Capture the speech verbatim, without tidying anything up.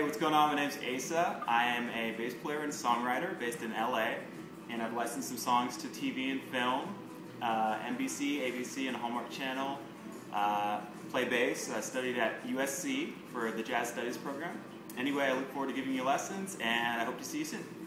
what's going on? My name's Asa. I am a bass player and songwriter based in L A, and I've licensed some songs to T V and film, uh, N B C, A B C, and Hallmark Channel. Uh, play bass. I studied at U S C for the Jazz Studies program. Anyway, I look forward to giving you lessons, and I hope to see you soon.